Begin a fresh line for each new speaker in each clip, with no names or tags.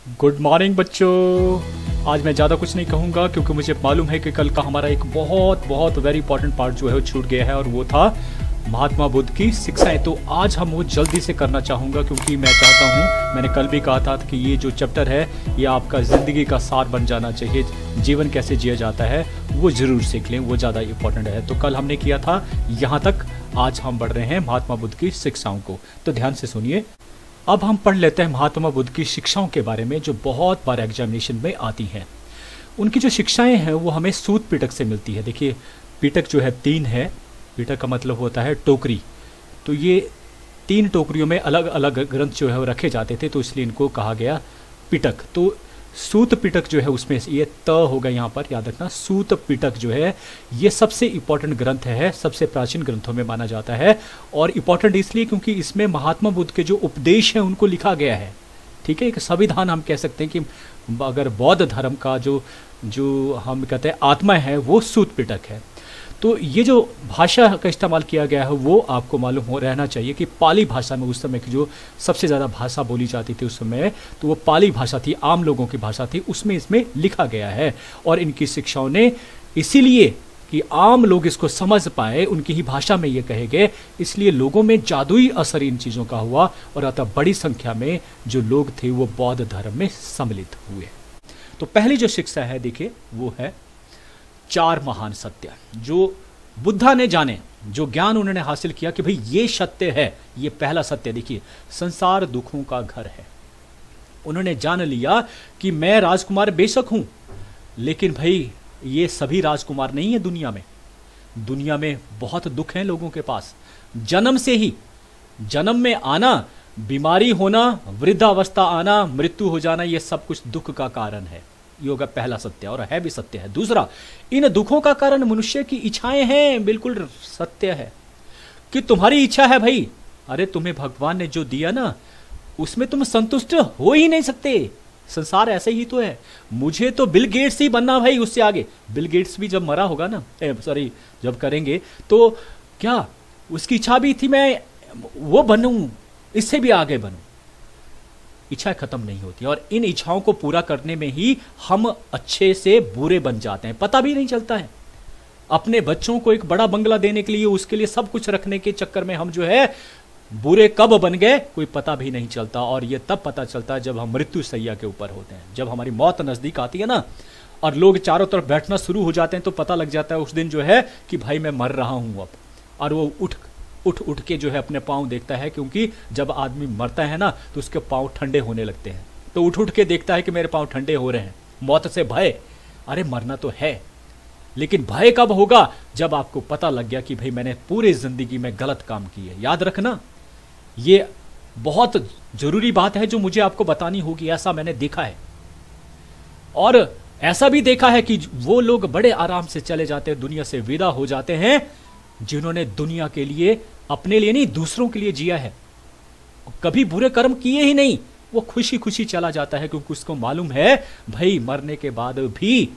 Good morning बच्चों। आज मैं ज़्यादा कुछ नहीं कहूँगा क्योंकि मुझे मालूम है कि कल का हमारा एक बहुत बहुत वेरी इंपॉर्टेंट पार्ट जो है वो छूट गया है और वो था महात्मा बुद्ध की शिक्षाएं। तो आज हम वो जल्दी से करना चाहूँगा क्योंकि मैं चाहता हूँ, मैंने कल भी कहा था कि ये जो चैप्टर है ये आपका ज़िंदगी का सार बन जाना चाहिए। जीवन कैसे जिया जाता है वो ज़रूर सीख लें, वो ज़्यादा इंपॉर्टेंट है। तो कल हमने किया था यहाँ तक, आज हम बढ़ रहे हैं महात्मा बुद्ध की शिक्षाओं को। तो ध्यान से सुनिए। अब हम पढ़ लेते हैं महात्मा बुद्ध की शिक्षाओं के बारे में जो बहुत बार एग्जामिनेशन में आती हैं। उनकी जो शिक्षाएं हैं वो हमें सूत पिटक से मिलती है। देखिए पिटक जो है 3 है, पिटक का मतलब होता है टोकरी। तो ये 3 टोकरियों में अलग अलग ग्रंथ जो है वो रखे जाते थे, तो इसलिए इनको कहा गया पिटक। तो सूत पिटक जो है उसमें ये त होगा यहाँ पर, याद रखना। सूत पिटक जो है ये सबसे इम्पोर्टेंट ग्रंथ है, सबसे प्राचीन ग्रंथों में माना जाता है। और इम्पोर्टेंट इसलिए क्योंकि इसमें महात्मा बुद्ध के जो उपदेश हैं उनको लिखा गया है। ठीक है, एक संविधान हम कह सकते हैं कि अगर बौद्ध धर्म का जो हम कहते हैं आत्मा है वो सूत पिटक है। तो ये जो भाषा का इस्तेमाल किया गया है वो आपको मालूम हो रहना चाहिए कि पाली भाषा में उस समय की जो सबसे ज़्यादा भाषा बोली जाती थी उस समय, तो वो पाली भाषा थी, आम लोगों की भाषा थी, उसमें इसमें लिखा गया है। और इनकी शिक्षाओं ने इसीलिए कि आम लोग इसको समझ पाए, उनकी ही भाषा में ये कहे गए, इसलिए लोगों में जादुई असर इन चीज़ों का हुआ और अतः बड़ी संख्या में जो लोग थे वो बौद्ध धर्म में सम्मिलित हुए। तो पहली जो शिक्षा है देखिए वो है 4 महान सत्य जो बुद्धा ने जाने, जो ज्ञान उन्होंने हासिल किया कि भाई ये सत्य है। ये पहला सत्य देखिए, संसार दुखों का घर है। उन्होंने जान लिया कि मैं राजकुमार बेशक हूं, लेकिन भाई ये सभी राजकुमार नहीं है दुनिया में। दुनिया में बहुत दुख हैं लोगों के पास। जन्म से ही, जन्म में आना, बीमारी होना, वृद्धावस्था आना, मृत्यु हो जाना, ये सब कुछ दुख का कारण है। ये होगा पहला सत्य और है भी सत्य है। दूसरा, इन दुखों का कारण मनुष्य की इच्छाएं हैं। बिल्कुल सत्य है कि तुम्हारी इच्छा है भाई, अरे तुम्हें भगवान ने जो दिया ना उसमें तुम संतुष्ट हो ही नहीं सकते। संसार ऐसे ही तो है। मुझे तो बिल गेट्स ही बनना भाई, उससे आगे। बिल गेट्स भी जब मरा होगा ना, सॉरी जब करेंगे, तो क्या उसकी इच्छा भी थी मैं वो बनूं, इससे भी आगे बनूं। इच्छाएं खत्म नहीं होती और इन इच्छाओं को पूरा करने में ही हम अच्छे से बुरे बन जाते हैं, पता भी नहीं चलता है। अपने बच्चों को एक बड़ा बंगला देने के लिए, उसके लिए सब कुछ रखने के चक्कर में हम जो है बुरे कब बन गए कोई पता भी नहीं चलता। और ये तब पता चलता है जब हम मृत्यु सैया के ऊपर होते हैं, जब हमारी मौत नजदीक आती है ना और लोग चारों तरफ बैठना शुरू हो जाते हैं, तो पता लग जाता है उस दिन जो है कि भाई मैं मर रहा हूं अब। और वो उठ के जो है अपने पाँव देखता है, क्योंकि जब आदमी मरता है ना तो उसके पाँव ठंडे होने लगते हैं। तो उठ के देखता है कि मेरे पाँव ठंडे हो रहे हैं। मौत से भय, अरे मरना तो है, लेकिन भय कब होगा? जब आपको पता लग गया कि भाई मैंने पूरी जिंदगी में गलत काम की है। याद रखना, ये बहुत जरूरी बात है जो मुझे आपको बतानी होगी। ऐसा मैंने देखा है और ऐसा भी देखा है कि वो लोग बड़े आराम से चले जाते हैं, दुनिया से विदा हो जाते हैं, जिन्होंने दुनिया के लिए, अपने लिए नहीं दूसरों के लिए जिया है, कभी बुरे कर्म किए ही नहीं। वो खुशी खुशी चला जाता है क्योंकि उसको मालूम है भाई मरने के बाद भी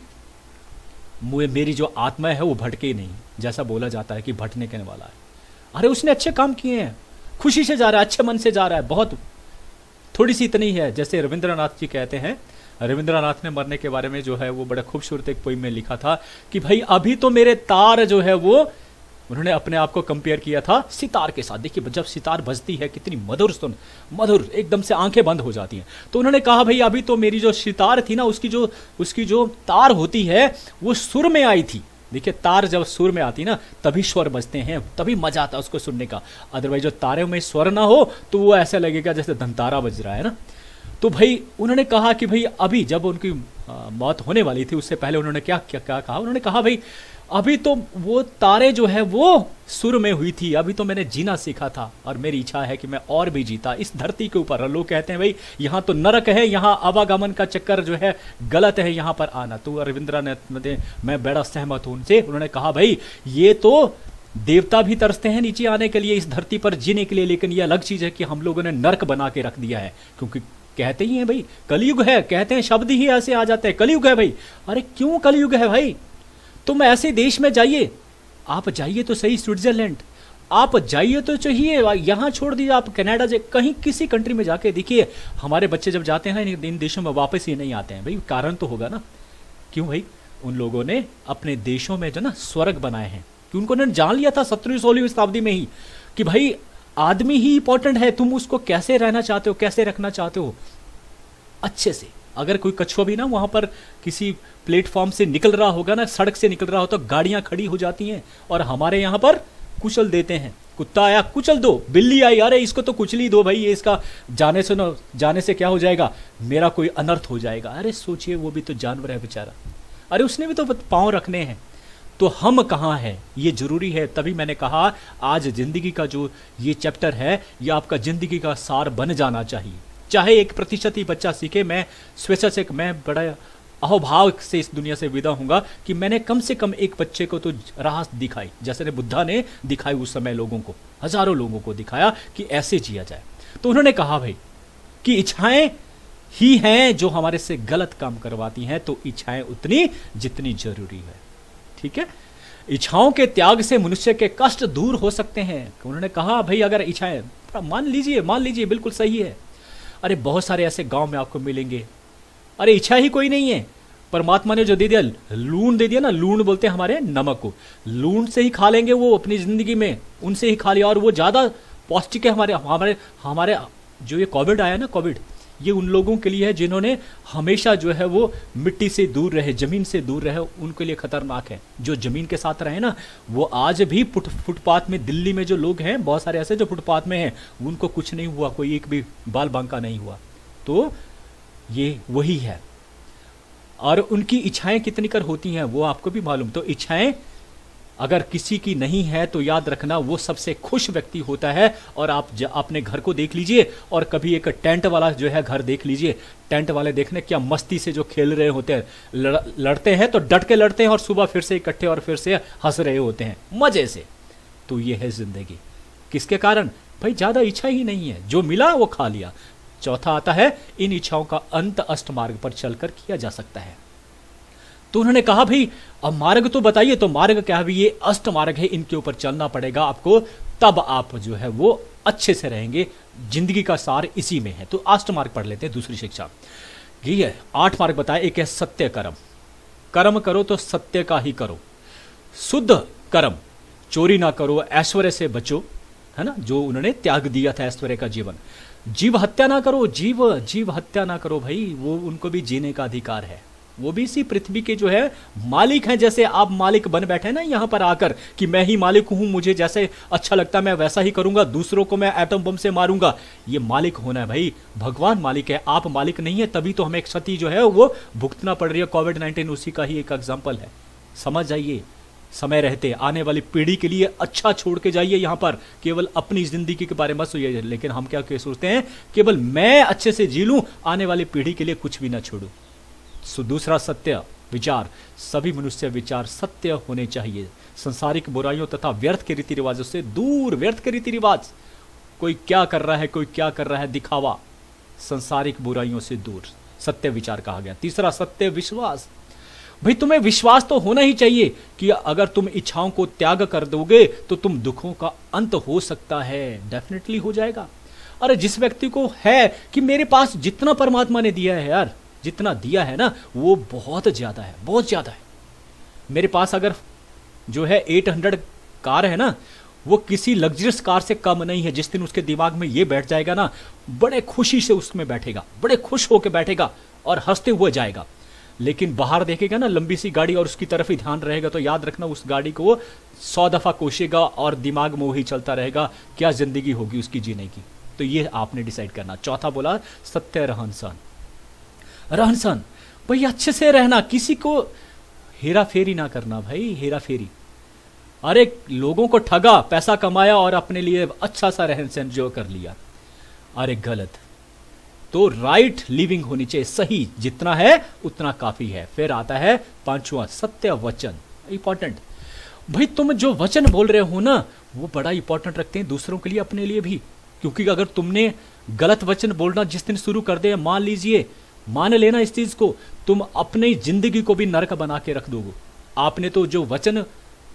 मेरी जो आत्मा है वो भटके नहीं, जैसा बोला जाता है कि भटने के वाला है। अरे उसने अच्छे काम किए हैं, खुशी से जा रहा है, अच्छे मन से जा रहा है। बहुत थोड़ी सी इतनी है, जैसे रविंद्रनाथ जी कहते हैं, रविंद्रनाथ ने मरने के बारे में जो है वो बड़ा खूबसूरत एक पोइम में लिखा था कि भाई अभी तो मेरे तार जो है वो, उन्होंने अपने आप को कंपेयर किया था सितार के साथ। देखिए जब सितार बजती है कितनी मधुर सुन, मधुर, एकदम से आंखें बंद हो जाती हैं। तो उन्होंने कहा भाई अभी तो मेरी जो सितार थी ना उसकी जो तार होती है वो सुर में आई थी। देखिए तार जब सुर में आती ना तभी स्वर बजते हैं, तभी मजा आता है उसको सुनने का। अदरवाइज जो तारे में स्वर ना हो तो वो ऐसा लगेगा जैसे धनतारा बज रहा है ना। तो भाई उन्होंने कहा कि भाई अभी जब उनकी मौत होने वाली थी उससे पहले उन्होंने क्या कहा? उन्होंने कहा भाई अभी तो वो तारे जो है वो सुर में हुई थी, अभी तो मैंने जीना सीखा था और मेरी इच्छा है कि मैं और भी जीता इस धरती के ऊपर। लोग कहते हैं भाई यहाँ तो नरक है, यहाँ आवागमन का चक्कर जो है गलत है यहाँ पर आना। तो रविंद्रनाथ, मैं बड़ा सहमत हूं उनसे। उन्होंने कहा भाई ये तो देवता भी तरसते हैं नीचे आने के लिए, इस धरती पर जीने के लिए, लेकिन ये अलग चीज है कि हम लोगों ने नर्क बना के रख दिया है। क्योंकि कहते ही हैं भाई कलयुग है, कहते हैं शब्द ही ऐसे आ जाते हैं, कलयुग है भाई। अरे क्यों कलयुग है भाई? तुम ऐसे देश में जाइए, आप जाइए तो सही स्विट्जरलैंड, आप जाइए तो चाहिए, यहाँ छोड़ दीजिए, आप कनाडा से कहीं किसी कंट्री में जाके देखिए, हमारे बच्चे जब जाते हैं इन देशों में वापस ही नहीं आते हैं। भाई कारण तो होगा ना, क्यों भाई? उन लोगों ने अपने देशों में जो ना स्वर्ग बनाए हैं, कि उनको ने जान लिया था 17वीं-16वीं शताब्दी में ही कि भाई आदमी ही इंपॉर्टेंट है, तुम उसको कैसे रहना चाहते हो, कैसे रखना चाहते हो अच्छे से। अगर कोई कछुआ भी ना वहां पर किसी प्लेटफॉर्म से निकल रहा होगा ना, सड़क से निकल रहा हो, तो गाड़ियां खड़ी हो जाती हैं और हमारे यहां पर कुचल देते हैं। कुत्ता आया कुचल दो, बिल्ली आई अरे इसको तो कुचली दो भाई, ये इसका जाने से क्या हो जाएगा, मेरा कोई अनर्थ हो जाएगा। अरे सोचिए, वो भी तो जानवर है बेचारा, अरे उसने भी तो पांव रखने हैं, तो हम कहाँ हैं, ये जरूरी है। तभी मैंने कहा आज जिंदगी का जो ये चैप्टर है, ये आपका जिंदगी का सार बन जाना चाहिए। चाहे 1% ही बच्चा सीखे, मैं स्वेच्छा से, मैं बड़ा अहोभाव से इस दुनिया से विदा हूंगा कि मैंने कम से कम एक बच्चे को तो राह दिखाई, जैसे बुद्धा ने दिखाई उस समय लोगों को, हजारों लोगों को दिखाया कि ऐसे जिया जाए। तो उन्होंने कहा भाई कि इच्छाएं ही हैं जो हमारे से गलत काम करवाती हैं, तो इच्छाएं उतनी जितनी जरूरी है। ठीक है, इच्छाओं के त्याग से मनुष्य के कष्ट दूर हो सकते हैं। उन्होंने कहा भाई अगर इच्छाएं, मान लीजिए बिल्कुल सही है। अरे बहुत सारे ऐसे गांव में आपको मिलेंगे, अरे इच्छा ही कोई नहीं है, परमात्मा ने जो दे दिया, लूण दे दिया ना, लूण बोलते हैं हमारे नमक को, लूण से ही खा लेंगे वो अपनी जिंदगी में, उनसे ही खा लिया और वो ज्यादा पौष्टिक है। हमारे जो ये कोविड आया ना, कोविड ये उन लोगों के लिए है जिन्होंने हमेशा जो है वो मिट्टी से दूर रहे, जमीन से दूर रहे, उनके लिए खतरनाक है। जो जमीन के साथ रहे ना, वो आज भी फुटपाथ में, दिल्ली में जो लोग हैं बहुत सारे ऐसे जो फुटपाथ में हैं, उनको कुछ नहीं हुआ, कोई एक भी बाल बांका नहीं हुआ। तो ये वही है, और उनकी इच्छाएं कितनी कर होती हैं वो आपको भी मालूम। तो इच्छाएं अगर किसी की नहीं है तो याद रखना वो सबसे खुश व्यक्ति होता है। और आप अपने घर को देख लीजिए, और कभी एक टेंट वाला जो है घर देख लीजिए, टेंट वाले देखने क्या मस्ती से जो खेल रहे होते हैं, लड़ते हैं तो डट के लड़ते हैं और सुबह फिर से इकट्ठे और फिर से हंस रहे होते हैं मजे से। तो ये है जिंदगी, किसके कारण? भाई ज्यादा इच्छा ही नहीं है, जो मिला वो खा लिया। चौथा आता है, इन इच्छाओं का अंत अष्ट मार्ग पर चलकर किया जा सकता है। तो उन्होंने कहा भाई अब मार्ग तो बताइए, तो मार्ग क्या है? भी ये अष्ट मार्ग है, इनके ऊपर चलना पड़ेगा आपको, तब आप जो है वो अच्छे से रहेंगे। जिंदगी का सार इसी में है। तो अष्ट मार्ग पढ़ लेते हैं, दूसरी शिक्षा ये है। 8 मार्ग बताए। एक है सत्य कर्म, कर्म करो तो सत्य का ही करो, शुद्ध कर्म, चोरी ना करो, ऐश्वर्य से बचो, है ना, जो उन्होंने त्याग दिया था ऐश्वर्य का जीवन। जीव हत्या ना करो, जीव हत्या ना करो भाई, वो उनको भी जीने का अधिकार है, वो भी इसी पृथ्वी के जो है मालिक हैं। जैसे आप मालिक बन बैठे ना यहां पर आकर कि मैं ही मालिक हूं, मुझे जैसे अच्छा लगता मैं वैसा ही करूंगा, दूसरों को मैं एटम बम से मारूंगा, ये मालिक होना है भाई। भगवान मालिक है, आप मालिक नहीं है, तभी तो हमें क्षति जो है वो भुगतना पड़ रही है। कोविड-19 उसी का ही एक एग्जाम्पल है। समझ जाइए, समय रहते आने वाली पीढ़ी के लिए अच्छा छोड़ के जाइए। यहां पर केवल अपनी जिंदगी के बारे में सोचिए, लेकिन हम क्या सोचते हैं, केवल मैं अच्छे से जी लूं, आने वाली पीढ़ी के लिए कुछ भी ना छोड़ूं। दूसरा सत्य विचार, सभी मनुष्य विचार सत्य होने चाहिए। संसारिक बुराइयों तथा व्यर्थ के रीति रिवाजों से दूर। व्यर्थ के रीति रिवाज, कोई क्या कर रहा है, कोई क्या कर रहा है, दिखावा, संसारिक बुराइयों से दूर, सत्य विचार कहा गया। तीसरा सत्य विश्वास, भाई तुम्हें विश्वास तो होना ही चाहिए कि अगर तुम इच्छाओं को त्याग कर दोगे तो तुम दुखों का अंत हो सकता है, डेफिनेटली हो जाएगा। अरे जिस व्यक्ति को है कि मेरे पास जितना परमात्मा ने दिया है यार, जितना दिया है ना वो बहुत ज्यादा है, बहुत ज्यादा है। मेरे पास अगर जो है 800 कार है ना, वो किसी लग्जरियस कार से कम नहीं है। जिस दिन उसके दिमाग में ये बैठ जाएगा ना, बड़े खुशी से उसमें बैठेगा, बड़े खुश होकर बैठेगा और हंसते हुए जाएगा। लेकिन बाहर देखेगा ना लंबी सी गाड़ी और उसकी तरफ ही ध्यान रहेगा, तो याद रखना उस गाड़ी को वो 100 दफा कोसेगा और दिमाग में वही चलता रहेगा, क्या जिंदगी होगी उसकी जीने की। तो ये आपने डिसाइड करना। चौथा बोला सत्य रहन सहन। रहन सहन भाई अच्छे से रहना, किसी को हेरा फेरी ना करना भाई, हेरा फेरी। अरे लोगों को ठगा, पैसा कमाया और अपने लिए अच्छा सा रहन सहन जो कर लिया, अरे गलत। तो राइट लिविंग होनी चाहिए, सही जितना है उतना काफी है। फिर आता है 5वां सत्य वचन, इंपॉर्टेंट। भाई तुम जो वचन बोल रहे हो ना वो बड़ा इंपॉर्टेंट रखते हैं दूसरों के लिए, अपने लिए भी। क्योंकि अगर तुमने गलत वचन बोलना जिस दिन शुरू कर दे, मान लीजिए, मान लेना इस चीज को, तुम अपनी जिंदगी को भी नरक बना के रख दोगे। आपने तो जो वचन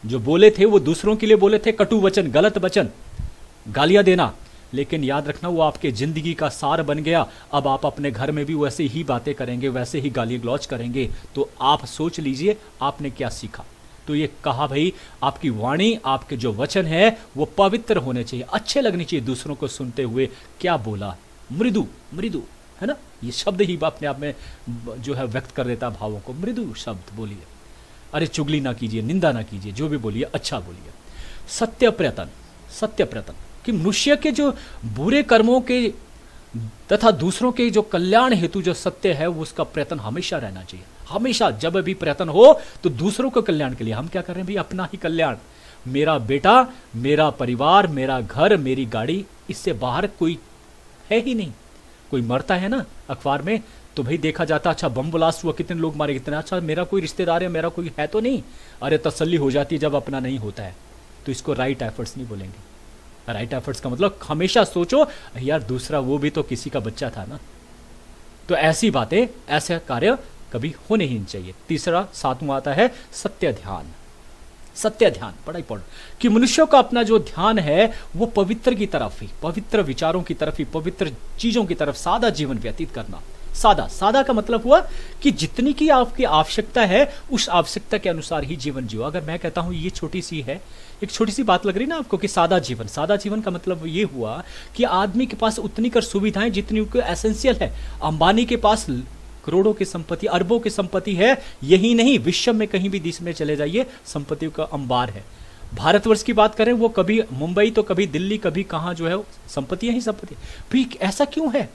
जो बोले थे वो दूसरों के लिए बोले थे, कटु वचन, गलत वचन, गालियां देना, लेकिन याद रखना वो आपके जिंदगी का सार बन गया। अब आप अपने घर में भी वैसे ही बातें करेंगे, वैसे ही गाली गलौज करेंगे। तो आप सोच लीजिए आपने क्या सीखा। तो ये कहा भाई, आपकी वाणी, आपके जो वचन है वो पवित्र होने चाहिए, अच्छे लगने चाहिए दूसरों को सुनते हुए। क्या बोला, मृदु, मृदु, है ना, ये शब्द ही अपने आप में जो है व्यक्त कर देता भावों को। मृदु शब्द बोलिए, अरे चुगली ना कीजिए, निंदा ना कीजिए, जो भी बोलिए अच्छा बोलिए। सत्य प्रयत्न, सत्य प्रयत्न कि मनुष्य के जो बुरे कर्मों के तथा दूसरों के जो कल्याण हेतु जो सत्य है वो उसका प्रयत्न हमेशा रहना चाहिए। हमेशा जब भी प्रयत्न हो तो दूसरों के कल्याण के लिए। हम क्या कर रहे हैं भाई, अपना ही कल्याण, मेरा बेटा, मेरा परिवार, मेरा घर, मेरी गाड़ी, इससे बाहर कोई है ही नहीं। कोई मरता है ना अखबार में तो भाई देखा जाता, अच्छा बम ब्लास्ट हुआ, कितने लोग मारे, कितने, अच्छा मेरा कोई रिश्तेदार है, मेरा कोई है तो नहीं, अरे तसल्ली हो जाती है जब अपना नहीं होता है। तो इसको राइट एफर्ट्स नहीं बोलेंगे। राइट एफर्ट्स का मतलब हमेशा सोचो यार दूसरा वो भी तो किसी का बच्चा था ना। तो ऐसी बातें, ऐसे कार्य कभी होने ही नहीं चाहिए। तीसरा, सातवां आता है सत्य ध्यान। सत्य ध्यान बड़ा इंपॉर्टेंट कि मनुष्यों का अपना जो ध्यान है वो पवित्र की तरफ ही, पवित्र विचारों की तरफ ही, पवित्र चीजों की तरफ सादा जीवन व्यतीत करना। सादा, सादा का मतलब हुआ कि जितनी की आपकी आवश्यकता है उस आवश्यकता के अनुसार ही जीवन जियो। अगर मैं कहता हूं ये छोटी सी है, एक छोटी सी बात लग रही ना आपको कि सादा जीवन, सादा जीवन का मतलब ये हुआ कि आदमी के पास उतनी कर सुविधाएं जितनी उनको एसेंशियल है। अंबानी के पास करोड़ों की संपत्ति, अरबों की संपत्ति है, यही नहीं विश्व में कहीं भी देश में चले जाइए संपत्तियों का अंबार है। भारतवर्ष की बात करें वो कभी मुंबई तो कभी दिल्ली, कभी कहां जो है संपत्तियां ही संपत्ति। भी ऐसा क्यों है?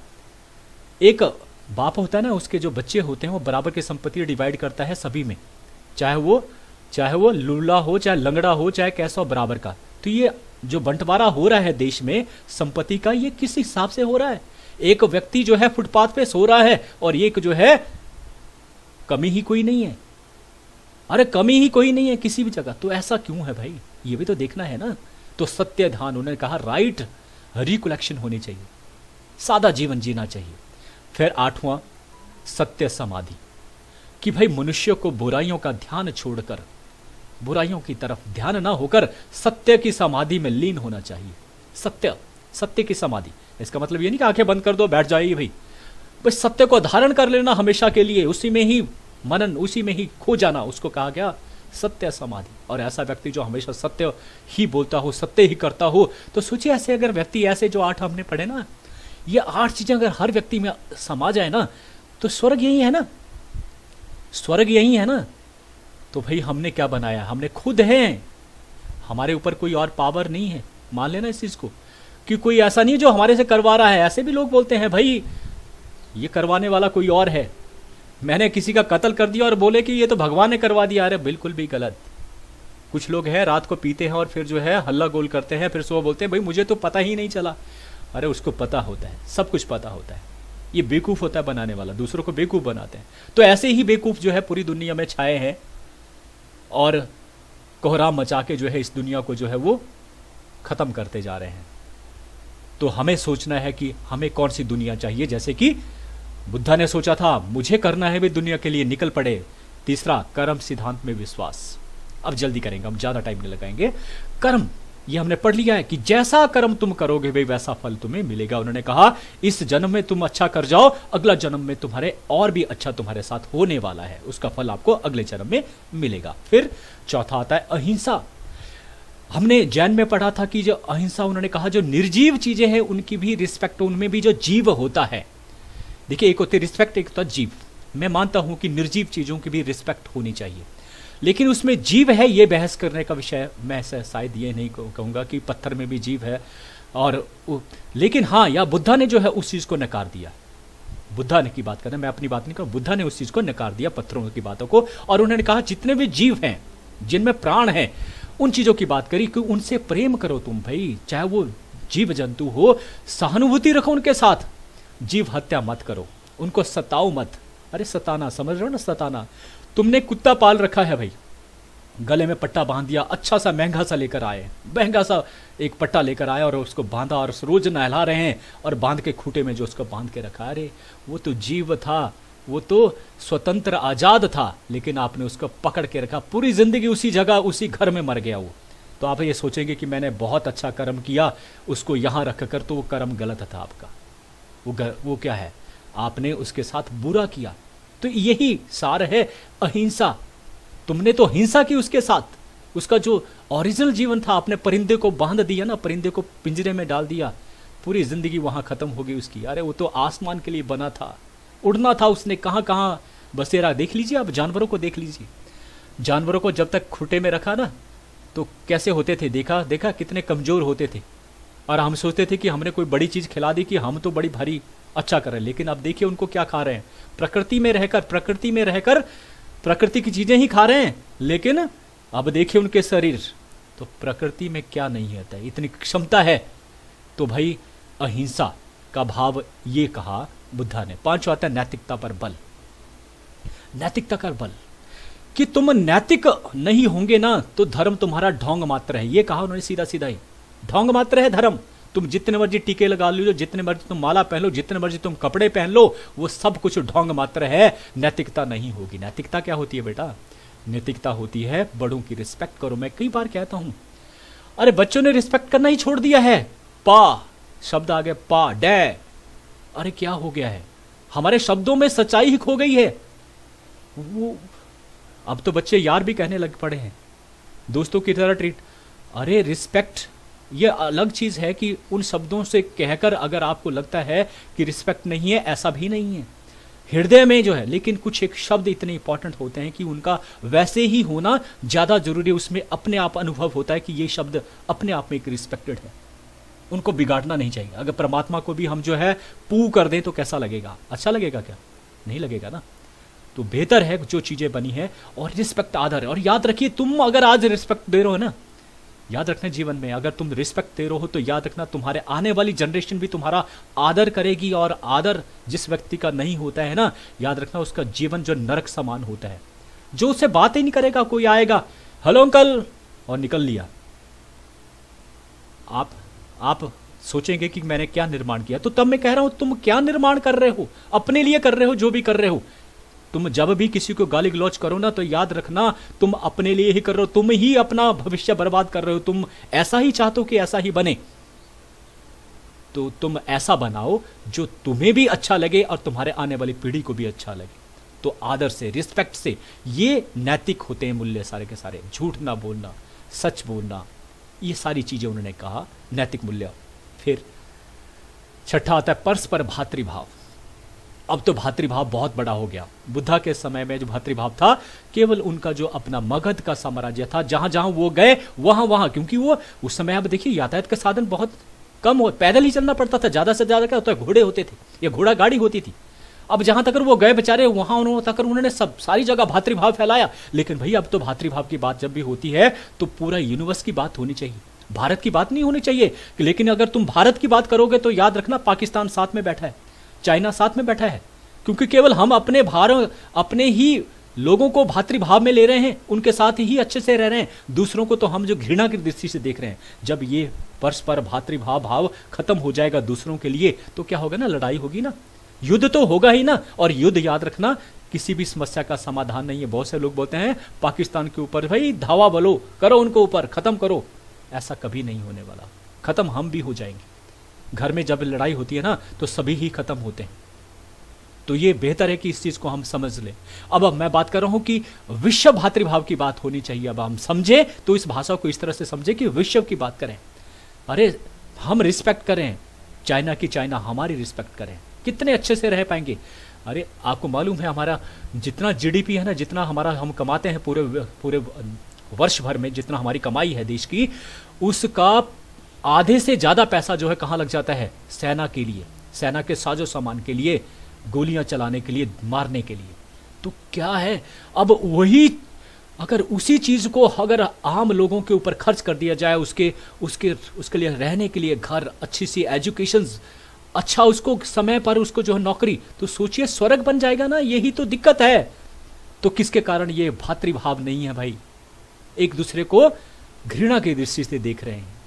एक बाप होता है ना, उसके जो बच्चे होते हैं वो बराबर की संपत्ति डिवाइड करता है सभी में, चाहे वो लूला हो, चाहे लंगड़ा हो, चाहे कैसा हो, बराबर का। तो ये जो बंटवारा हो रहा है देश में संपत्ति का, ये किस हिसाब से हो रहा है? एक व्यक्ति जो है फुटपाथ पे सो रहा है और एक जो है कमी ही कोई नहीं है। अरे कमी ही कोई नहीं है किसी भी जगह। तो ऐसा क्यों है भाई, ये भी तो देखना है ना। तो सत्य ध्यान, उन्होंने कहा राइट रिकलेक्शन होनी चाहिए, सादा जीवन जीना चाहिए। फिर आठवां, सत्य समाधि कि भाई मनुष्य को बुराइयों का ध्यान छोड़कर, बुराइयों की तरफ ध्यान ना होकर सत्य की समाधि में लीन होना चाहिए। सत्य, सत्य की समाधि, इसका मतलब ये नहीं कि आंखें बंद कर दो बैठ जाइए भाई, बस सत्य को धारण कर लेना हमेशा के लिए, उसी में ही मनन, उसी में ही खो जाना, उसको कहा गया सत्य समाधि। और ऐसा व्यक्ति जो हमेशा सत्य ही बोलता हो, सत्य ही करता हो। तो सोचिए ऐसे अगर व्यक्ति, ऐसे जो 8 हमने पढ़े ना, ये 8 चीजें अगर हर व्यक्ति में समा जाए ना तो स्वर्ग यही है ना, स्वर्ग यही है ना। तो भाई हमने क्या बनाया, हमने खुद हैं, हमारे ऊपर कोई और पावर नहीं है। मान लेना इस चीज को कि कोई ऐसा नहीं है जो हमारे से करवा रहा है। ऐसे भी लोग बोलते हैं भाई ये करवाने वाला कोई और है, मैंने किसी का कत्ल कर दिया और बोले कि ये तो भगवान ने करवा दिया। अरे बिल्कुल भी गलत। कुछ लोग हैं रात को पीते हैं और फिर जो है हल्ला गोल करते हैं, फिर सुबह बोलते हैं भाई मुझे तो पता ही नहीं चला। अरे उसको पता होता है, सब कुछ पता होता है। ये बेवकूफ होता है बनाने वाला, दूसरों को बेवकूफ बनाते हैं। तो ऐसे ही बेवकूफ जो है पूरी दुनिया में छाए हैं और कोहराम मचा के जो है इस दुनिया को जो है वो खत्म करते जा रहे हैं। तो हमें सोचना है कि हमें कौन सी दुनिया चाहिए। जैसे कि बुद्धा ने सोचा था मुझे करना है भी दुनिया के लिए, निकल पड़े। तीसरा, कर्म सिद्धांत में विश्वास। अब जल्दी करेंगे, हम ज्यादा टाइम नहीं लगाएंगे। कर्म, ये हमने पढ़ लिया है कि जैसा कर्म तुम करोगे भाई वैसा फल तुम्हें मिलेगा। उन्होंने कहा इस जन्म में तुम अच्छा कर जाओ, अगला जन्म में तुम्हारे और भी अच्छा तुम्हारे साथ होने वाला है, उसका फल आपको अगले जन्म में मिलेगा। फिर चौथा आता है अहिंसा। हमने जैन में पढ़ा था कि जो अहिंसा, उन्होंने कहा जो निर्जीव चीजें हैं उनकी भी रिस्पेक्ट, उनमें भी जो जीव होता है। देखिए एक होती है रिस्पेक्ट, एक होता है जीव। मैं मानता हूं कि निर्जीव चीजों की भी रिस्पेक्ट होनी चाहिए, लेकिन उसमें जीव है ये बहस करने का विषय। मैं शायद ये नहीं कहूंगा कि पत्थर में भी जीव है, और लेकिन हाँ, या बुद्धा ने जो है उस चीज को नकार दिया। बुद्धा ने की बात करना, मैं अपनी बात नहीं करूं, बुद्धा ने उस चीज को नकार दिया, पत्थरों की बातों को। और उन्होंने कहा जितने भी जीव हैं जिनमें प्राण है उन चीजों की बात करी कि उनसे प्रेम करो तुम भाई, चाहे वो जीव जंतु हो, सहानुभूति रखो उनके साथ, जीव हत्या मत करो, उनको सताओ मत। अरे सताना, समझ रहे हो ना, सताना। तुमने कुत्ता पाल रखा है भाई, गले में पट्टा बांध दिया, अच्छा सा महंगा सा लेकर आए, महंगा सा एक पट्टा लेकर आए और उसको बांधा और रोज नहला रहे हैं और बांध के खूटे में जो उसको बांध के रखा। अरे वो तो जीव था, वो तो स्वतंत्र आजाद था, लेकिन आपने उसको पकड़ के रखा, पूरी जिंदगी उसी जगह उसी घर में मर गया वो। तो आप ये सोचेंगे कि मैंने बहुत अच्छा कर्म किया उसको यहां रखकर, तो वो कर्म गलत था आपका। वो क्या है, आपने उसके साथ बुरा किया। तो यही सार है अहिंसा। तुमने तो हिंसा की उसके साथ, उसका जो ओरिजिनल जीवन था, आपने परिंदे को बांध दिया ना, परिंदे को पिंजरे में डाल दिया, पूरी जिंदगी वहां खत्म हो गई उसकी। अरे वो तो आसमान के लिए बना था, उड़ना था उसने, कहां कहां बसेरा। देख लीजिए आप, जानवरों को देख लीजिए, जानवरों को जब तक खुटे में रखा ना तो कैसे होते थे, देखा कितने कमजोर होते थे। और हम सोचते थे कि हमने कोई बड़ी चीज खिला दी कि हम तो बड़ी भारी अच्छा कर रहे हैं, लेकिन अब देखिए उनको क्या खा रहे हैं, प्रकृति में रहकर प्रकृति की चीजें ही खा रहे हैं। लेकिन अब देखिए उनके शरीर, तो प्रकृति में क्या नहीं होता है, इतनी क्षमता है। तो भाई अहिंसा का भाव ये कहा बुद्धा ने। पांचवा आता है नैतिकता पर बल। नैतिकता का बल कि तुम नैतिक नहीं होंगे ना तो धर्म तुम्हारा ढोंग मात्र है। ये कहा उन्होंने सीधा सीधा ही, ढोंग मात्र है धर्म। तुम जितने मर्जी टीके लगा लो, जितने मर्जी तुम माला पहन लो, जितने मर्जी तुम कपड़े पहन लो, वो सब कुछ ढोंग मात्र है, नैतिकता नहीं होगी। नैतिकता क्या होती है बेटा? नैतिकता होती है बड़ों की रिस्पेक्ट करो। मैं कई बार कहता हूं, अरे बच्चों ने रिस्पेक्ट करना ही छोड़ दिया है। पा शब्द आ गया, पा डे, अरे क्या हो गया है? हमारे शब्दों में सच्चाई ही खो गई है। वो अब तो बच्चे यार भी कहने लग पड़े हैं, दोस्तों की तरह ट्रीट। अरे रिस्पेक्ट ये अलग चीज है कि उन शब्दों से कहकर अगर आपको लगता है कि रिस्पेक्ट नहीं है, ऐसा भी नहीं है, हृदय में जो है। लेकिन कुछ एक शब्द इतने इंपॉर्टेंट होते हैं कि उनका वैसे ही होना ज्यादा जरूरी है। उसमें अपने आप अनुभव होता है कि ये शब्द अपने आप में एक रिस्पेक्टेड है, उनको बिगाड़ना नहीं चाहिए। अगर परमात्मा को भी हम जो है पू कर दें तो कैसा लगेगा? अच्छा लगेगा क्या? नहीं लगेगा ना। तो बेहतर है जो चीजें बनी है, और रिस्पेक्ट आदर है। और याद रखिए, तुम अगर आज रिस्पेक्ट दे रहे हो ना, याद रखना जीवन में अगर तुम रिस्पेक्ट दे रहे हो तो याद रखना तुम्हारे आने वाली जनरेशन भी तुम्हारा आदर करेगी। और आदर जिस व्यक्ति का नहीं होता है ना, याद रखना उसका जीवन जो नरक समान होता है। जो उससे बात ही नहीं करेगा, कोई आएगा हेलो अंकल और निकल लिया, आप सोचेंगे कि मैंने क्या निर्माण किया। तो तब मैं कह रहा हूं, तुम क्या निर्माण कर रहे हो? अपने लिए कर रहे हो जो भी कर रहे हो। तुम जब भी किसी को गाली गलौज करो ना, तो याद रखना तुम अपने लिए ही कर रहे हो, तुम ही अपना भविष्य बर्बाद कर रहे हो। तुम ऐसा ही चाहते हो कि ऐसा ही बने, तो तुम ऐसा बनाओ जो तुम्हें भी अच्छा लगे और तुम्हारे आने वाली पीढ़ी को भी अच्छा लगे। तो आदर से, रिस्पेक्ट से, ये नैतिक होते हैं मूल्य सारे के सारे। झूठ ना बोलना, सच बोलना, ये सारी चीजें उन्होंने कहा नैतिक मूल्य। फिर छठा आता है परस्पर भातृभाव। अब तो भातृभाव बहुत बड़ा हो गया। बुद्धा के समय में जो भातृभाव था, केवल उनका जो अपना मगध का साम्राज्य था, जहां जहां वो गए वहां वहां, क्योंकि वो उस समय आप देखिए यातायात के साधन बहुत कम हो, पैदल ही चलना पड़ता था। ज्यादा से ज्यादा क्या होता है, घोड़े होते थे या घोड़ा गाड़ी होती थी। अब जहां तक वो गए बेचारे, वहां उन्होंने सब सारी जगह भातृभाव फैलाया। लेकिन भाई अब तो भातृभाव की बात जब भी होती है तो पूरा यूनिवर्स की बात होनी चाहिए, भारत की बात नहीं होनी चाहिए। लेकिन अगर तुम भारत की बात करोगे तो याद रखना पाकिस्तान साथ में बैठा है, चाइना साथ में बैठा है, क्योंकि केवल हम अपने ही लोगों को भातृभाव में ले रहे हैं, उनके साथ ही अच्छे से रह रहे हैं। दूसरों को तो हम जो घृणा की दृष्टि से देख रहे हैं। जब ये परस्पर भातृभाव भाव खत्म हो जाएगा दूसरों के लिए, तो क्या होगा ना, लड़ाई होगी ना, युद्ध तो होगा ही ना। और युद्ध याद रखना किसी भी समस्या का समाधान नहीं है। बहुत से लोग बोलते हैं पाकिस्तान के ऊपर भाई धावा बोलो, करो उनको ऊपर, खत्म करो। ऐसा कभी नहीं होने वाला, खत्म हम भी हो जाएंगे। घर में जब लड़ाई होती है ना, तो सभी ही खत्म होते हैं। तो ये बेहतर है कि इस चीज को हम समझ लें। अब मैं बात कर रहा हूं कि विश्व भातृभाव की बात होनी चाहिए। अब हम समझे तो इस भाषा को इस तरह से समझे कि विश्व की बात करें। अरे हम रिस्पेक्ट करें चाइना की, चाइना हमारी रिस्पेक्ट करें, कितने अच्छे से रह पाएंगे। अरे आपको मालूम है हमारा जितना जीडीपी है ना, जितना हमारा हम कमाते हैं पूरे वर्ष भर में, जितना हमारी कमाई है देश की, उसका आधे से ज्यादा पैसा जो है कहां लग जाता है, सेना के लिए, सेना के साजो सामान के लिए, गोलियां चलाने के लिए, मारने के लिए। तो क्या है, अब वही अगर उसी चीज को अगर आम लोगों के ऊपर खर्च कर दिया जाए, उसके लिए रहने के लिए घर, अच्छी सी एजुकेशन, अच्छा उसको समय पर उसको जो है नौकरी, तो सोचिए स्वर्ग बन जाएगा ना। यही तो दिक्कत है। तो किसके कारण ये भातृभाव नहीं है भाई, एक दूसरे को घृणा की दृष्टि से देख रहे हैं।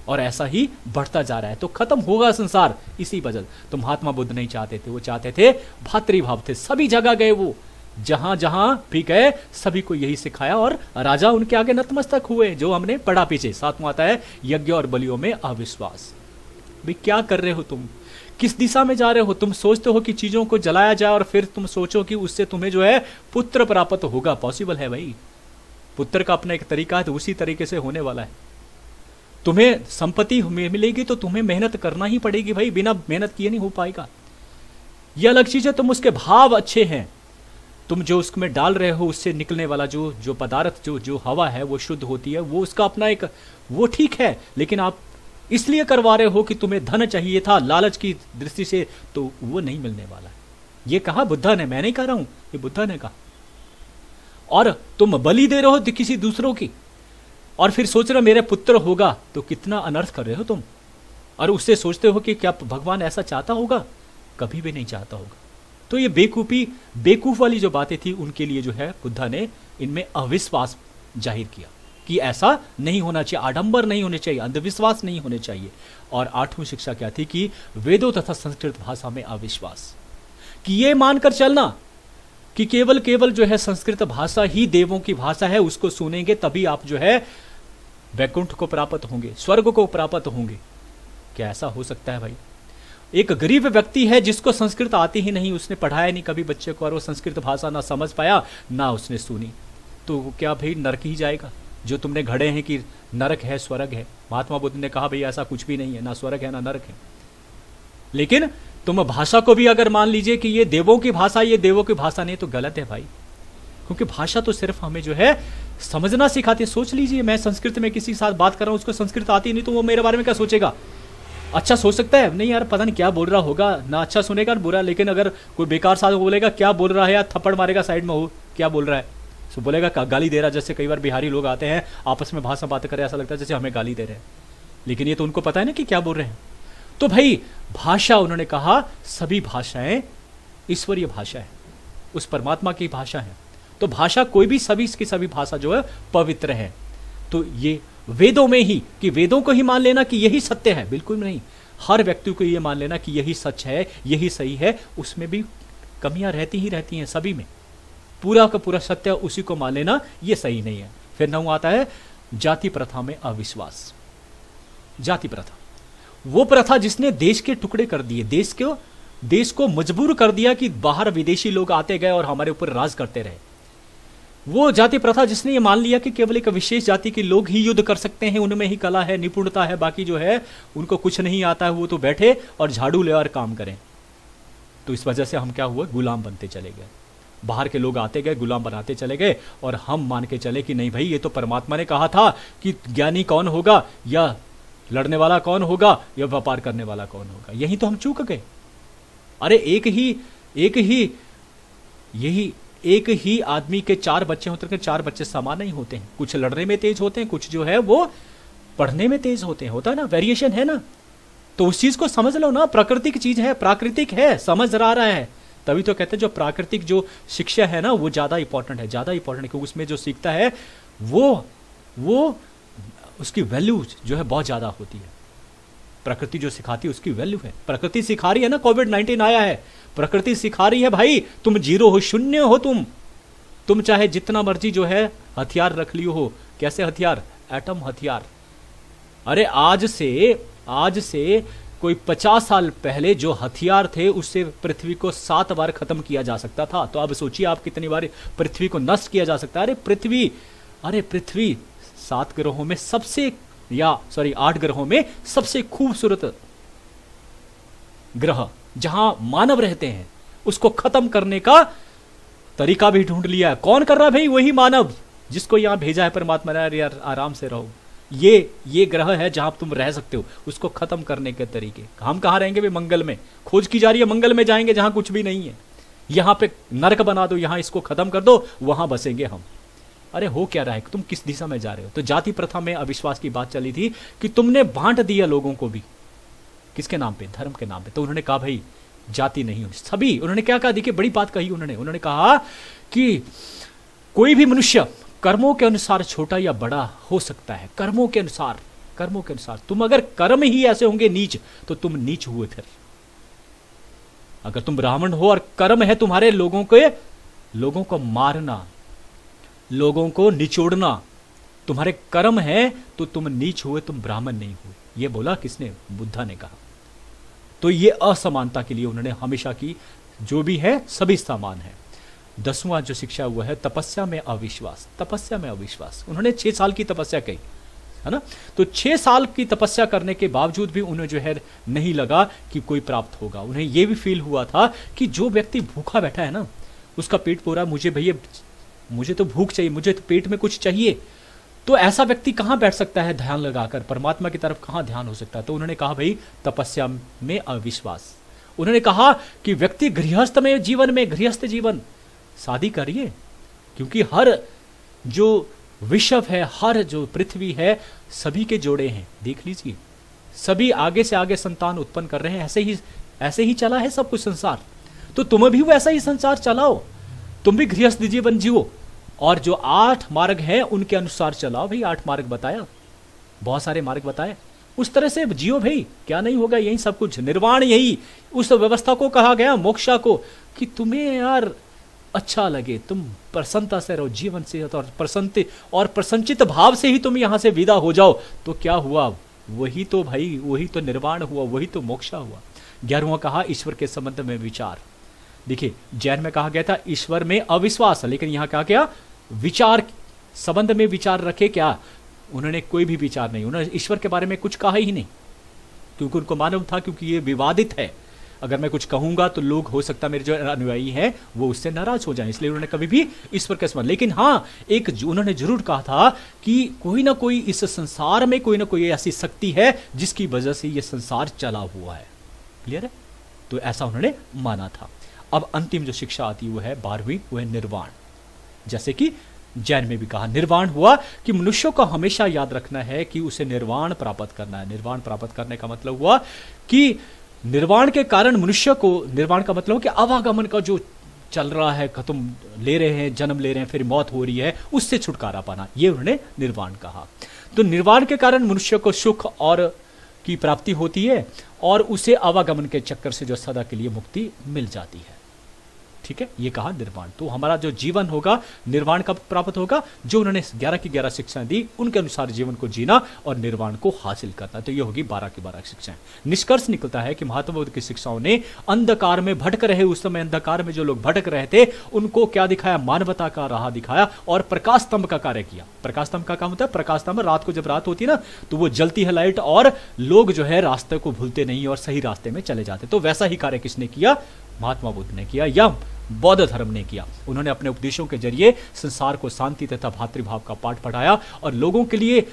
और ऐसा ही बढ़ता जा रहा है, तो खत्म होगा संसार इसी वजह। तो महात्मा बुद्ध नहीं चाहते थे, वो चाहते थे भातृभाव थे। सभी जगह गए वो, जहां जहां भी गए सभी को यही सिखाया और राजा उनके आगे नतमस्तक हुए, जो हमने पढ़ा पीछे। सातवां आता है यज्ञ और बलियों में अविश्वास। भाई क्या कर रहे हो तुम, किस दिशा में जा रहे हो? तुम सोचते हो कि चीजों को जलाया जाए और फिर तुम सोचो कि उससे तुम्हें जो है पुत्र प्राप्त होगा। पॉसिबल है भाई? पुत्र का अपना एक तरीका है, तो उसी तरीके से होने वाला है। तुम्हें संपत्ति मिलेगी तो तुम्हें मेहनत करना ही पड़ेगी भाई, बिना मेहनत किए नहीं हो पाएगा। यह अलग चीज है, तुम उसके भाव अच्छे हैं, तुम जो उसमें डाल रहे हो उससे निकलने वाला जो पदार्थ जो हवा है वो शुद्ध होती है, वो उसका अपना एक वो ठीक है। लेकिन आप इसलिए करवा रहे हो कि तुम्हें धन चाहिए था लालच की दृष्टि से, तो वो नहीं मिलने वाला है। ये कहा बुद्धा ने, मैं नहीं कह रहा हूं, ये बुद्धा ने कहा। और तुम बलि दे रहे हो किसी दूसरों की, और फिर सोच रहे हो मेरे पुत्र होगा, तो कितना अनर्थ कर रहे हो तुम। और उससे सोचते हो कि क्या भगवान ऐसा चाहता होगा? कभी भी नहीं चाहता होगा। तो ये बेकूफ वाली जो बातें थी, उनके लिए जो है बुद्धा ने इनमें अविश्वास जाहिर किया कि ऐसा नहीं होना चाहिए, आडंबर नहीं होने चाहिए, अंधविश्वास नहीं होने चाहिए। और आठवीं शिक्षा क्या थी कि वेदों तथा संस्कृत भाषा में अविश्वास, कि ये मानकर चलना कि केवल जो है संस्कृत भाषा ही देवों की भाषा है, उसको सुनेंगे तभी आप जो है वैकुंठ को प्राप्त होंगे, स्वर्ग को प्राप्त होंगे। क्या ऐसा हो सकता है भाई? एक गरीब व्यक्ति है जिसको संस्कृत आती ही नहीं, उसने पढ़ाया नहीं कभी बच्चे को, और वो संस्कृत भाषा ना समझ पाया ना उसने सुनी, तो क्या भाई नरक ही जाएगा? जो तुमने घड़े हैं कि नरक है स्वर्ग है, महात्मा बुद्ध ने कहा भाई ऐसा कुछ भी नहीं है, ना स्वर्ग है ना नरक है। लेकिन तुम भाषा को भी अगर मान लीजिए कि ये देवों की भाषा, ये देवों की भाषा नहीं, तो गलत है भाई। क्योंकि भाषा तो सिर्फ हमें जो है समझना सिखाती है। सोच लीजिए, मैं संस्कृत में किसी के साथ बात कर रहा हूं, उसको संस्कृत आती नहीं, तो वो मेरे बारे में क्या सोचेगा? अच्छा सोच सकता है, नहीं यार पता नहीं क्या बोल रहा होगा, ना अच्छा सुनेगा ना बुरा। लेकिन अगर कोई बेकार साथ बोलेगा क्या बोल रहा है, या थप्पड़ मारेगा साइड में, हो क्या बोल रहा है, तो बोलेगा गाली दे रहा। जैसे कई बार बिहारी लोग आते हैं आपस में भाषा बात करें, ऐसा लगता है जैसे हमें गाली दे रहे हैं, लेकिन ये तो उनको पता है ना कि क्या बोल रहे हैं। तो भाई भाषा, उन्होंने कहा सभी भाषाएं ईश्वरीय भाषा है, उस परमात्मा की भाषा है। तो भाषा कोई भी सभी की सभी भाषा जो है पवित्र है। तो ये वेदों में ही, कि वेदों को ही मान लेना कि यही सत्य है, बिल्कुल नहीं। हर व्यक्ति को ये मान लेना कि यही सच है, यही सही है, उसमें भी कमियां रहती ही रहती हैं सभी में। पूरा का पूरा सत्य उसी को मान लेना ये सही नहीं है। फिर 9 आता है जाति प्रथा में अविश्वास। जाति प्रथा, वो प्रथा जिसने देश के टुकड़े कर दिए, देश को मजबूर कर दिया कि बाहर विदेशी लोग आते गए और हमारे ऊपर राज करते रहे। वो जाति प्रथा जिसने ये मान लिया कि केवल एक विशेष जाति के लोग ही युद्ध कर सकते हैं, उनमें ही कला है, निपुणता है, बाकी जो है उनको कुछ नहीं आता है, वो तो बैठे और झाड़ू ले और काम करें। तो इस वजह से हम क्या हुआ, गुलाम बनते चले गए। बाहर के लोग आते गए, गुलाम बनाते चले गए, और हम मान के चले कि नहीं भाई ये तो परमात्मा ने कहा था कि ज्ञानी कौन होगा, या लड़ने वाला कौन होगा, या व्यापार करने वाला कौन होगा। यही तो हम चूक गए। अरे एक ही आदमी के 4 बच्चे होते हैं, 4 बच्चे समान नहीं होते हैं। कुछ लड़ने में तेज होते हैं, कुछ जो है वो पढ़ने में तेज होते हैं, होता है ना, वेरिएशन है ना। तो उस चीज को समझ लो ना, प्राकृतिक चीज है, प्राकृतिक है, समझ रहा है। तभी तो कहते हैं जो प्राकृतिक जो शिक्षा है ना वो ज्यादा इंपॉर्टेंट है, क्योंकि उसमें जो सीखता है वो उसकी वैल्यू जो है बहुत ज्यादा होती है। प्रकृति जो सिखाती है उसकी वैल्यू है। प्रकृति सिखा रही है ना, कोविड-19 आया है, प्रकृति सिखा रही है भाई तुम जीरो हो, शून्य हो तुम चाहे जितना मर्जी जो है हथियार रख लियो हो। कैसे हथियार? एटम हथियार। अरे आज से कोई 50 साल पहले जो हथियार थे उससे पृथ्वी को 7 बार खत्म किया जा सकता था। तो अब सोचिए आप कितनी बार पृथ्वी को नष्ट किया जा सकता है। अरे पृथ्वी 7 ग्रहों में 8 ग्रहों में सबसे खूबसूरत ग्रह, जहां मानव रहते हैं, उसको खत्म करने का तरीका भी ढूंढ लिया है। कौन कर रहा है भाई? वही मानव जिसको यहां भेजा है परमात्मा ने, यार आराम से रहो। ये ग्रह है जहां तुम रह सकते हो, उसको खत्म करने के तरीके। हम कहां रहेंगे भाई? मंगल में खोज की जा रही है, मंगल में जाएंगे जहां कुछ भी नहीं है। यहां पे नरक बना दो, यहां इसको खत्म कर दो, वहां बसेंगे हम। अरे हो क्या रहा है, तुम किस दिशा में जा रहे हो? तो जाति प्रथा में अविश्वास की बात चली थी कि तुमने बांट दिया लोगों को भी, किसके नाम पे? धर्म के नाम पे। तो उन्होंने कहा भाई जाति नहीं हो सभी। उन्होंने क्या कहा? देखिए बड़ी बात कही उन्होंने कहा कि कोई भी मनुष्य कर्मों के अनुसार छोटा या बड़ा हो सकता है। कर्मों के अनुसार कर्मों के अनुसार। तुम अगर कर्म ही ऐसे होंगे नीच, तो तुम नीच हुए। फिर अगर तुम ब्राह्मण हो और कर्म है तुम्हारे लोगों को मारना, लोगों को निचोड़ना, तुम्हारे कर्म है, तो तुम नीच हुए, तुम ब्राह्मण नहीं हुए। ये बोला किसने? बुद्धा ने कहा। तो ये असमानता के लिए उन्होंने हमेशा की, जो भी है सभी समान है। 10वां जो शिक्षा हुआ है, तपस्या में अविश्वास। तपस्या में अविश्वास, उन्होंने 6 साल की तपस्या की, है ना। तो 6 साल की तपस्या करने के बावजूद भी उन्हें जो है नहीं लगा कि कोई प्राप्त होगा। उन्हें यह भी फील हुआ था कि जो व्यक्ति भूखा बैठा है ना, उसका पेट पूरा, मुझे तो भूख चाहिए, मुझे तो पेट में कुछ चाहिए। तो ऐसा व्यक्ति कहां बैठ सकता है ध्यान लगाकर, परमात्मा की तरफ कहां ध्यान हो सकता है? तो उन्होंने कहा भाई तपस्या में अविश्वास। उन्होंने कहा कि व्यक्ति गृहस्थ जीवन शादी करिए, क्योंकि हर जो विश्व है, हर जो पृथ्वी है, सभी के जोड़े हैं। देख लीजिए, सभी आगे से आगे संतान उत्पन्न कर रहे हैं। ऐसे ही चला है सब कुछ संसार। तो तुम भी वैसा ही संसार चलाओ, तुम भी गृहस्थ जीवन जियो, और जो 8 मार्ग हैं उनके अनुसार चलाओ। भाई 8 मार्ग बताया, बहुत सारे मार्ग बताए, उस तरह से जियो भाई। क्या नहीं होगा? यही सब कुछ निर्वाण, यही उस व्यवस्था को कहा गया, मोक्षा को, कि तुम्हें यार अच्छा लगे, तुम प्रसन्नता से रहो जीवन से, और प्रसन्नचित भाव से ही तुम यहां से विदा हो जाओ। तो क्या हुआ? वही तो निर्वाण हुआ, वही तो मोक्षा हुआ। 11वां कहा ईश्वर के संबंध में विचार। देखिए, जैन में कहा गया था ईश्वर में अविश्वास, लेकिन यहां कहा गया विचार, संबंध में विचार रखे। क्या? उन्होंने कोई भी विचार नहीं, उन्होंने ईश्वर के बारे में कुछ कहा ही नहीं, क्योंकि उनको मालूम था क्योंकि ये विवादित है। अगर मैं कुछ कहूंगा तो लोग, हो सकता मेरे जो अनुयायी हैं वो उससे नाराज हो जाएं, इसलिए उन्होंने कभी भी ईश्वर के संबंध। लेकिन हाँ, उन्होंने जरूर कहा था कि कोई ना कोई इस संसार में, कोई ना कोई ऐसी शक्ति है जिसकी वजह से ये संसार चला हुआ है। क्लियर है? तो ऐसा उन्होंने माना था। अब अंतिम जो शिक्षा आती है वो है 12वीं, वो है निर्वाण। जैसे कि जैन में भी कहा, निर्वाण हुआ कि मनुष्य को हमेशा याद रखना है कि उसे निर्वाण प्राप्त करना है। निर्वाण प्राप्त करने का मतलब हुआ कि निर्वाण के कारण मनुष्य को, निर्वाण का मतलब कि आवागमन का जो चल रहा है, खत्म ले रहे हैं, जन्म ले रहे हैं, फिर मौत हो रही है, उससे छुटकारा पाना, ये उन्होंने निर्वाण कहा। तो निर्वाण के कारण मनुष्य को सुख और की प्राप्ति होती है, और उसे आवागमन के चक्कर से जो सदा के लिए मुक्ति मिल जाती है। ठीक है, ये कहा निर्वाण। तो हमारा जो जीवन होगा निर्वाण कब प्राप्त होगा? जो उन्होंने 11 की 11 शिक्षाएं दी, उनके अनुसार जीवन को जीना और निर्वाण को हासिल करना। तो ये होगी 12 की 12 शिक्षाएं। निष्कर्ष निकलता है कि महात्मा बुद्ध की शिक्षाओं ने अंधकार में भटक रहे, उस समय अंधकार में जो लोग भटक रहे थे, उनको क्या दिखाया? मानवता का राह दिखाया और प्रकाश स्तंभ का कार्य किया। प्रकाश स्तंभ का काम होता है, प्रकाश स्तंभ रात को जब रात होती है ना, तो वो जलती है लाइट, और लोग जो है रास्ते को भूलते नहीं और सही रास्ते में चले जाते। तो वैसा ही कार्य किसने किया? महात्मा बुद्ध ने किया, या बौद्ध धर्म ने किया। उन्होंने अपने उपदेशों के जरिए संसार को शांति तथा भातृभाव का पाठ पढ़ाया, और लोगों के लिए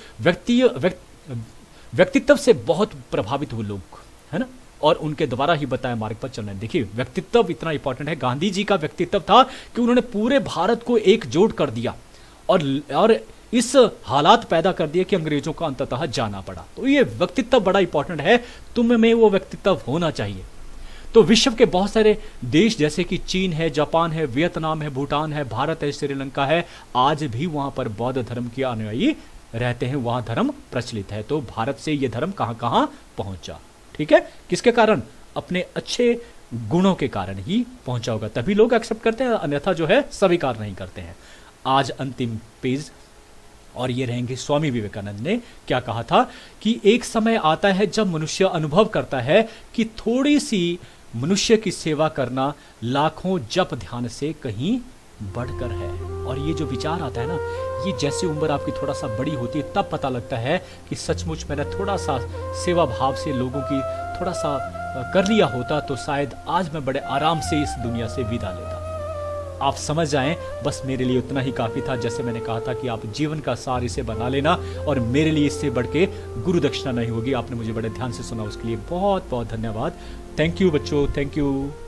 व्यक्तित्व से बहुत प्रभावित हुए लोग, है ना, और उनके द्वारा ही बताया मार्ग पर चलना है। देखिए, व्यक्तित्व इतना इंपॉर्टेंट है। गांधी जी का व्यक्तित्व था कि उन्होंने पूरे भारत को एकजुट कर दिया, और इस हालात पैदा कर दिए कि अंग्रेजों का अंततः जाना पड़ा। तो ये व्यक्तित्व बड़ा इंपॉर्टेंट है, तुम में वो व्यक्तित्व होना चाहिए। तो विश्व के बहुत सारे देश, जैसे कि चीन है, जापान है, वियतनाम है, भूटान है, भारत है, श्रीलंका है, आज भी वहां पर बौद्ध धर्म के अनुयायी रहते हैं, वहां धर्म प्रचलित है। तो भारत से यह धर्म कहां कहां पहुंचा? ठीक है, किसके कारण? अपने अच्छे गुणों के कारण ही पहुंचा होगा, तभी लोग एक्सेप्ट करते हैं, अन्यथा जो है स्वीकार नहीं करते हैं। आज अंतिम पेज, और ये रहेंगे स्वामी विवेकानंद ने क्या कहा था कि एक समय आता है जब मनुष्य अनुभव करता है कि थोड़ी सी मनुष्य की सेवा करना लाखों जप ध्यान से कहीं बढ़कर है। और ये जो विचार आता है ना, ये जैसे उम्र आपकी थोड़ा सा बड़ी होती है तब पता लगता है कि सचमुच मैंने थोड़ा सा सेवा भाव से लोगों की थोड़ा सा कर लिया होता तो शायद आज मैं बड़े आराम से इस दुनिया से विदा लेता। आप समझ जाएं, बस मेरे लिए उतना ही काफी था। जैसे मैंने कहा था कि आप जीवन का सार इसे बना लेना, और मेरे लिए इससे बढ़ के गुरु दक्षिणा नहीं होगी। आपने मुझे बड़े ध्यान से सुना, उसके लिए बहुत बहुत धन्यवाद। थैंक यू बच्चों, थैंक यू।